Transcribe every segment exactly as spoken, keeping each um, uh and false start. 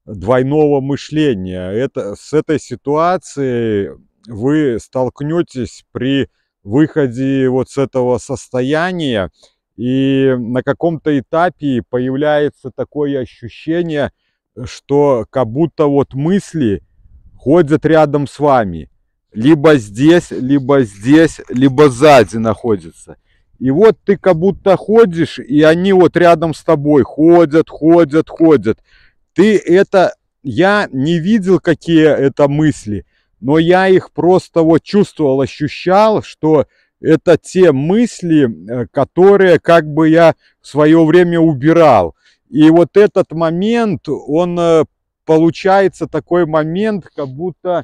двойного мышления. Это, с этой ситуацией вы столкнетесь при выходе вот с этого состояния, и на каком-то этапе появляется такое ощущение, что как будто вот мысли ходят рядом с вами. Либо здесь, либо здесь, либо сзади находятся. И вот ты как будто ходишь, и они вот рядом с тобой ходят, ходят, ходят. Ты это... Я не видел, какие это мысли, но я их просто вот чувствовал, ощущал, что это те мысли, которые как бы я в свое время убирал. И вот этот момент, он получается такой момент, как будто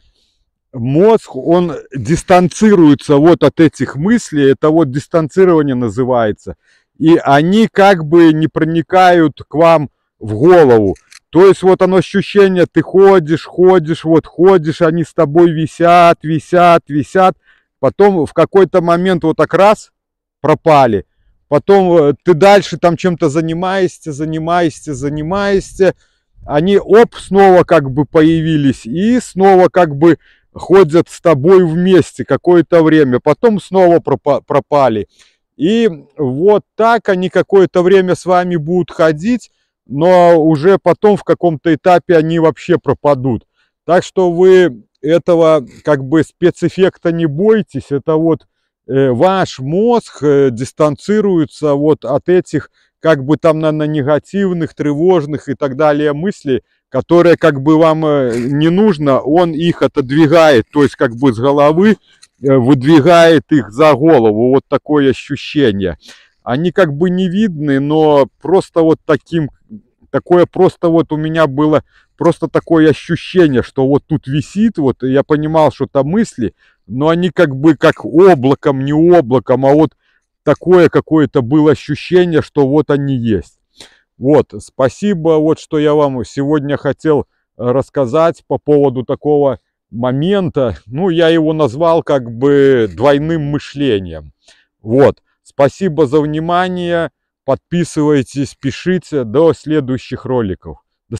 мозг, он дистанцируется вот от этих мыслей, это вот дистанцирование называется, и они как бы не проникают к вам в голову. То есть вот оно ощущение, ты ходишь, ходишь, вот ходишь, они с тобой висят, висят, висят, потом в какой-то момент вот так раз пропали, потом ты дальше там чем-то занимаешься, занимаешься, занимаешься, они оп, снова как бы появились и снова как бы ходят с тобой вместе какое-то время, потом снова пропали. И вот так они какое-то время с вами будут ходить, но уже потом в каком-то этапе они вообще пропадут. Так что вы этого как бы спецэффекта не бойтесь, это вот э, ваш мозг э, дистанцируется вот от этих как бы там, наверное, негативных, тревожных и так далее мыслей, которые как бы вам не нужно, он их отодвигает, то есть как бы с головы выдвигает их за голову, вот такое ощущение. Они как бы не видны, но просто вот таким, такое просто вот у меня было просто такое ощущение, что вот тут висит, вот я понимал, что это мысли, но они как бы как облаком, не облаком, а вот такое какое-то было ощущение, что вот они есть. Вот, спасибо, вот что я вам сегодня хотел рассказать по поводу такого момента. Ну, я его назвал как бы двойным мышлением. Вот, спасибо за внимание, подписывайтесь, пишите, до следующих роликов.